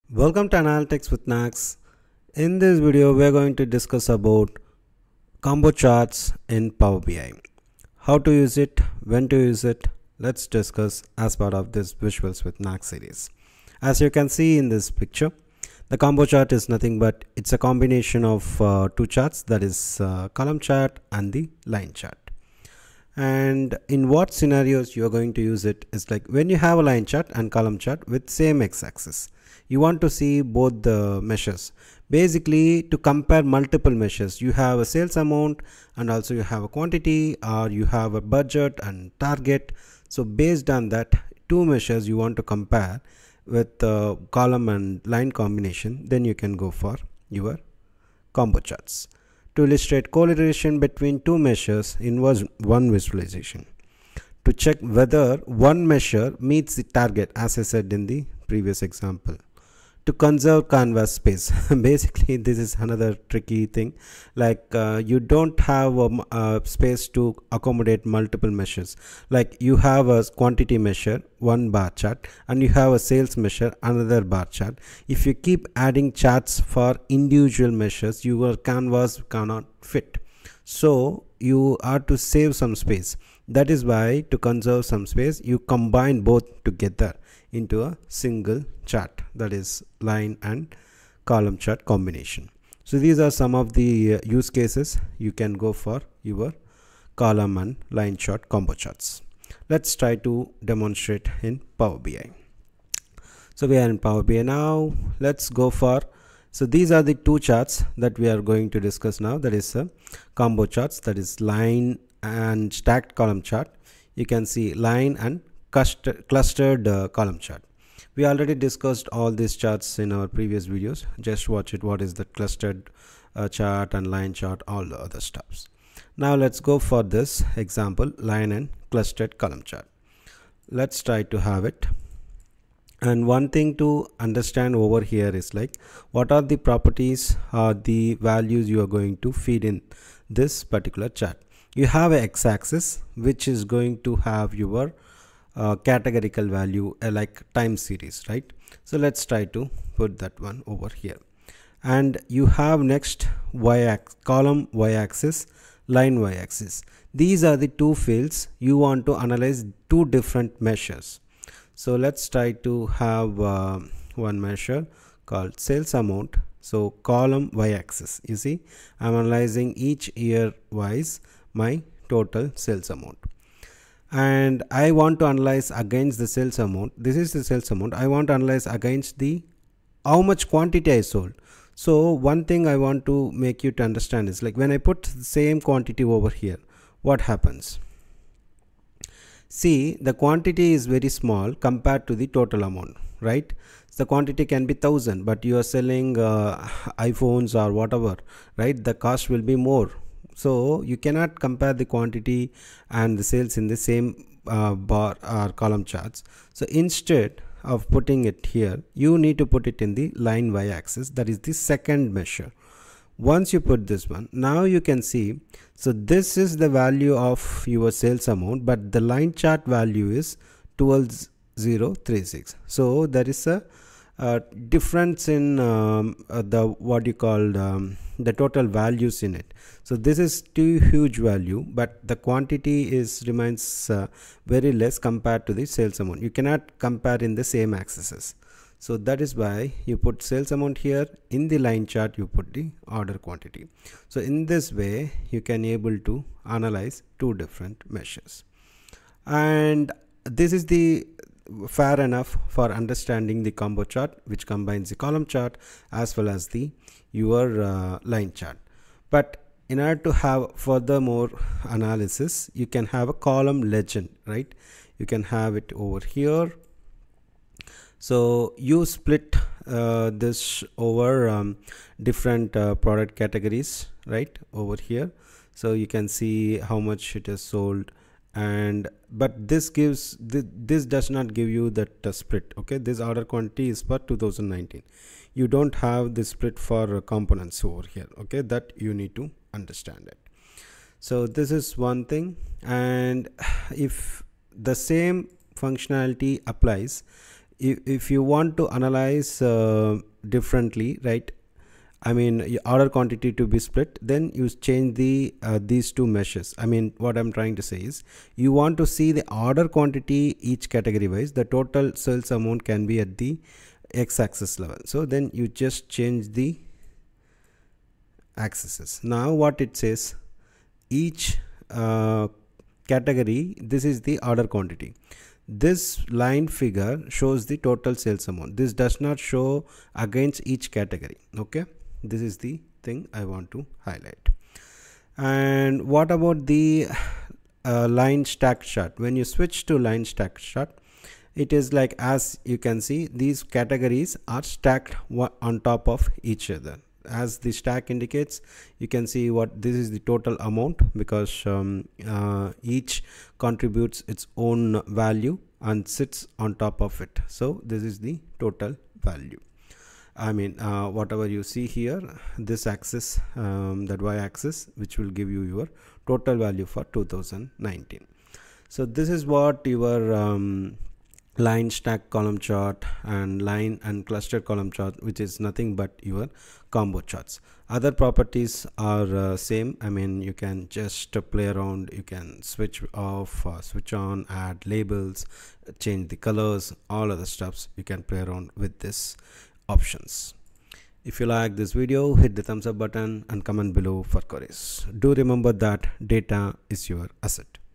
Welcome to Analytics with Nags. In this video, we are going to discuss about combo charts in Power BI. How to use it, when to use it, let's discuss as part of this Visuals with Nags series. As you can see in this picture, the combo chart is nothing but it's a combination of two charts, that is column chart and the line chart. And in what scenarios you are going to use it is like when you have a line chart and column chart with same x-axis, you want to see both the measures. Basically, to compare multiple measures, you have a sales amount and also you have a quantity, or you have a budget and target. So based on that two measures you want to compare with the column and line combination, then you can go for your combo charts to illustrate correlation between two measures in one visualization, to check whether one measure meets the target, as I said in the previous example, to conserve canvas space. Basically, this is another tricky thing, like you don't have a space to accommodate multiple measures. Like you have a quantity measure, one bar chart, and you have a sales measure, another bar chart. If you keep adding charts for individual measures, your canvas cannot fit, so you are to save some space. That is why, to conserve some space, you combine both together into a single chart, that is line and column chart combination. So these are some of the use cases you can go for your column and line chart combo charts. Let's try to demonstrate in Power BI. So we are in Power BI now. Let's go for, so these are the two charts that we are going to discuss now, that is combo charts, that is line and stacked column chart. You can see line and clustered column chart. We already discussed all these charts in our previous videos. Just watch it, what is the clustered chart and line chart, all the other stuffs. Now let's go for this example, line and clustered column chart. Let's try to have it. And one thing to understand over here is like, what are the properties or the values you are going to feed in this particular chart. You have a x-axis which is going to have your categorical value, like time series, right? So let's try to put that one over here. And you have next column y-axis, line y-axis. These are the two fields you want to analyze two different measures. So let's try to have one measure called sales amount. So column y-axis, you see, I'm analyzing each year wise my total sales amount, and I want to analyze against the sales amount. This is the sales amount. I want to analyze against the how much quantity I sold. So one thing I want to make you to understand is like, when I put the same quantity over here, what happens? See, the quantity is very small compared to the total amount, right? So the quantity can be 1000, but you are selling iPhones or whatever, right? The cost will be more. So you cannot compare the quantity and the sales in the same bar or column charts. So instead of putting it here, you need to put it in the line y-axis, that is the second measure. Once you put this one, now you can see, so this is the value of your sales amount, but the line chart value is 12036. So there is a difference in the what you call the total values in it. So this is too huge value, but the quantity is remains very less compared to the sales amount. You cannot compare in the same axes. So that is why you put sales amount here. In the line chart you put the order quantity. So in this way you can able to analyze two different measures, and this is the fair enough for understanding the combo chart, which combines the column chart as well as the your line chart. But in order to have furthermore analysis, you can have a column legend, right? You can have it over here. So you split this over different product categories, right, over here. So you can see how much it is sold, and but this gives this does not give you that split. Okay, this order quantity is for 2019. You don't have the split for components over here. Okay, that you need to understand it. So this is one thing, and if the same functionality applies if you want to analyze differently, right, I mean your order quantity to be split, then you change the these two meshes. I mean what I'm trying to say is, you want to see the order quantity each category wise, the total sales amount can be at the x-axis level. So then you just change the axes. Now what it says, each category, this is the order quantity. This line figure shows the total sales amount. This does not show against each category. Okay, this is the thing I want to highlight. And what about the line stack chart? When you switch to line stack chart, it is like, as you can see, these categories are stacked on top of each other. As the stack indicates, you can see what this is the total amount, because each contributes its own value and sits on top of it. So this is the total value. I mean whatever you see here, this axis, that y-axis, which will give you your total value for 2019. So this is what your line stack column chart and line and cluster column chart, which is nothing but your combo charts. Other properties are same. I mean you can just play around, you can switch off, switch on, add labels, change the colors, all other stuffs you can play around with this options. If you like this video, hit the thumbs up button and comment below for queries. Do remember that data is your asset.